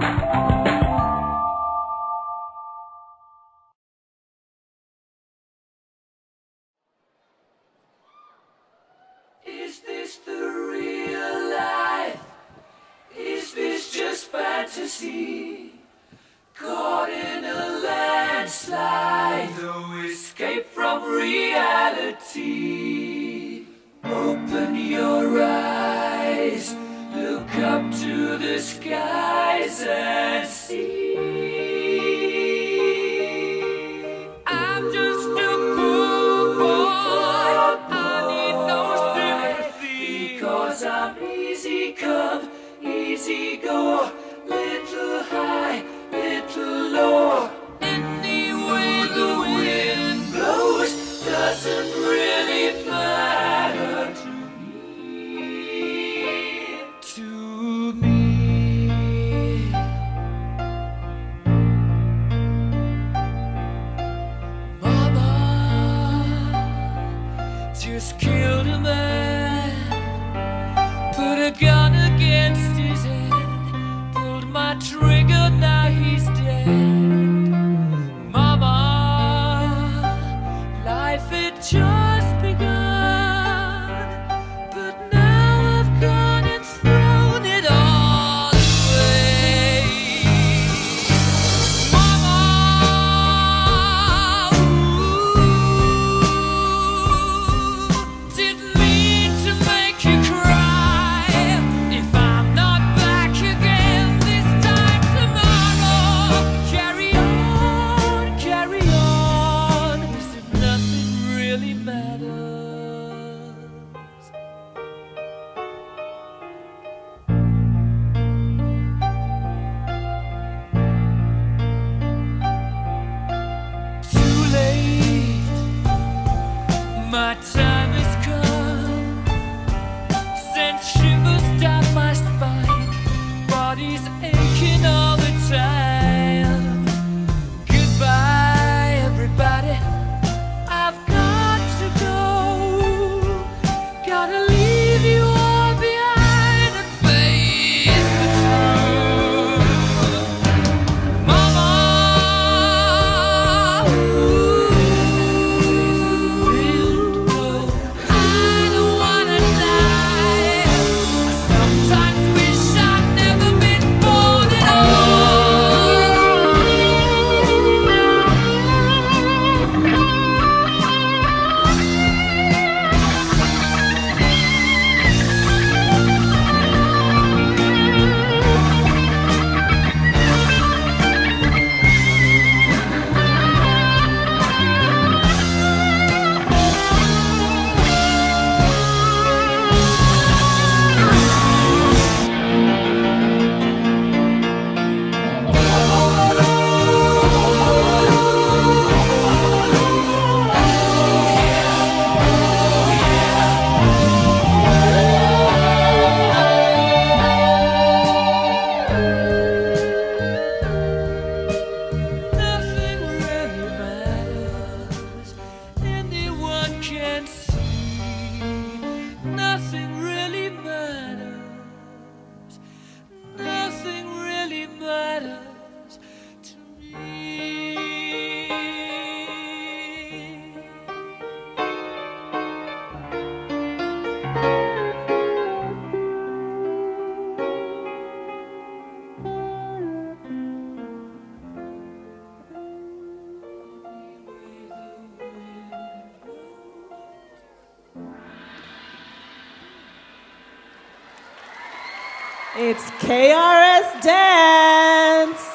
Is this the real life? Is this just fantasy? Caught in a landslide, no escape from reality. Open your eyes, look up to the skies and see. I'm just a poor boy, I need no sympathy, because I'm easy come, easy go, little high, little low. Any way the wind blows doesn't really matter to me. Mama just killed a man, put a gun against his head, pulled my trigger, now he's dead. Mama, life had just begun, but now I've gone and thrown it all away. Mama, didn't mean to make you cry. If I'm not back again this time tomorrow, carry on, as if nothing really matters. Too late, my time has come. Sent shivers down my spine, body's aching all the time. Goodbye, everybody, I've got to go. Gotta leave you all behind and face the truth. Mama, I don't wanna die. I sometimes wish I'd never been born at nothing really matters. Anyone can see. Nothing really matters. Nothing really matters to me. It's KRS Dance.